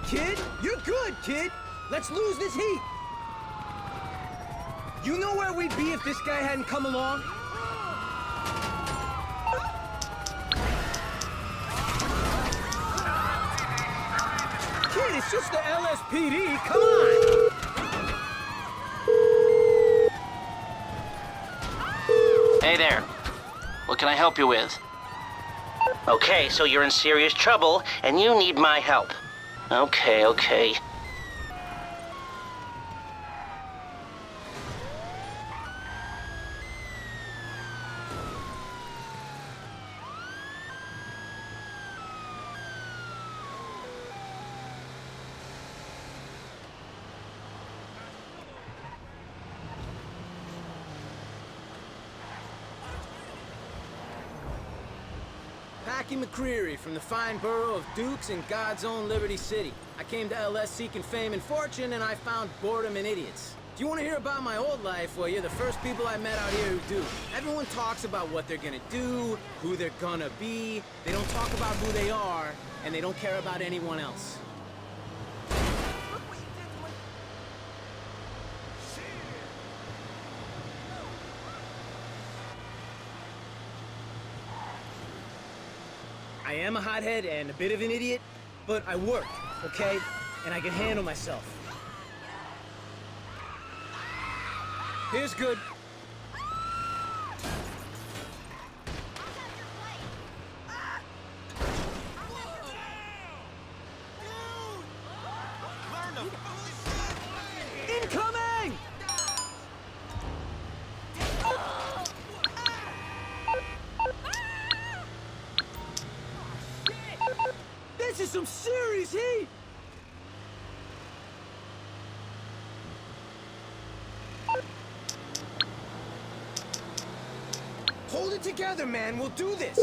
kid. You're good, kid. Let's lose this heat. You know where we'd be if this guy hadn't come along? Kid, it's just the LSPD. Come on. Hey there. What can I help you with? Okay, so you're in serious trouble, and you need my help. Okay. Packy McCreary from the fine borough of Dukes in God's own Liberty City. I came to LS seeking fame and fortune, and I found boredom and idiots. If you want to hear about my old life, well, you're the first people I met out here who do. Everyone talks about what they're gonna do, who they're gonna be. They don't talk about who they are, and they don't care about anyone else. I am a hothead and a bit of an idiot, but I work, okay? And I can handle myself. Here's good. Incoming! This is some serious heat! Hold it together, man. We'll do this.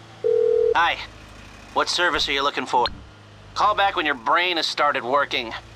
Hi. What service are you looking for? Call back when your brain has started working.